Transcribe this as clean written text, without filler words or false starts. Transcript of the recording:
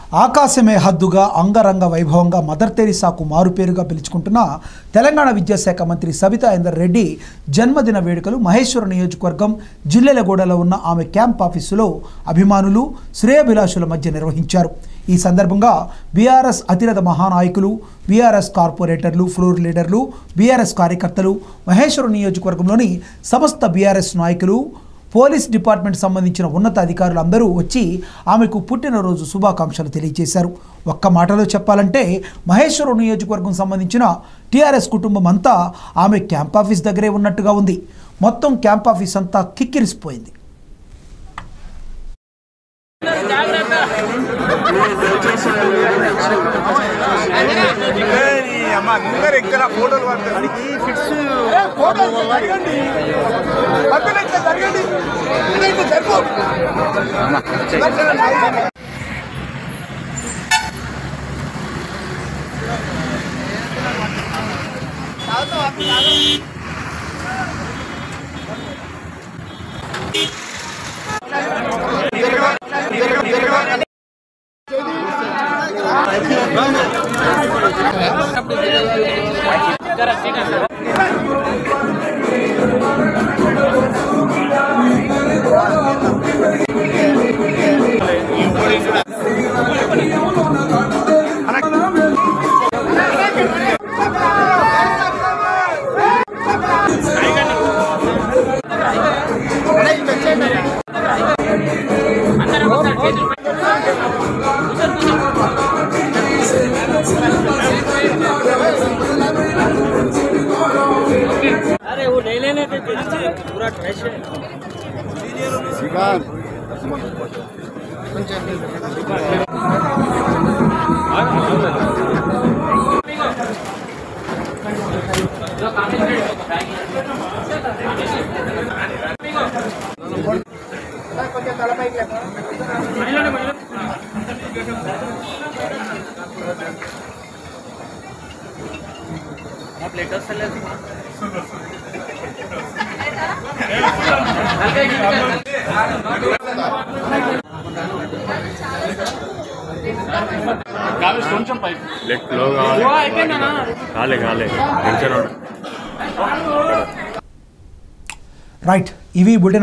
ఆకాశమే హద్దుగా అంగరంగ వైభవంగా మదర్ తెరిసాకు మారుపేరుగా పిలుచుకుంటున్న తెలంగాణ విద్యాశాఖ మంత్రి సబితా ఇందర్ రెడ్డి జన్మదిన వేడుకలు మహేశ్వర నియోజకవర్గం జిల్లెలగూడలో ఉన్న ఆమె క్యాంప్ ఆఫీసులో అభిమానులు శ్రేయోభిలాషుల మధ్య నిర్వహించారు. ఈ సందర్భంగా బీఆర్ఎస్ అతిరథ మహానాయకులు, బీఆర్ఎస్ కార్పొరేటర్లు, ఫ్లోర్ లీడర్లు, బీఆర్ఎస్ కార్యకర్తలు, మహేశ్వర నియోజకవర్గంలోని సమస్త బీఆర్ఎస్ నాయకులు, పోలీస్ డిపార్ట్మెంట్ సంబంధించిన ఉన్నత అధికారులు అందరూ వచ్చి ఆమెకు పుట్టినరోజు శుభాకాంక్షలు తెలియజేశారు. ఒక్క మాటలో చెప్పాలంటే మహేశ్వరం నియోజకవర్గం సంబంధించిన టీఆర్ఎస్ కుటుంబం అంతా ఆమె క్యాంప్ ఆఫీస్ దగ్గరే ఉన్నట్టుగా ఉంది. మొత్తం క్యాంప్ ఆఫీస్ అంతా కిక్కిరిసిపోయింది. अरे वो ले लेने थे पूरा फ्रेश है। आप लेटेस्ट चले రైట్, ఇవి బులెటిన్.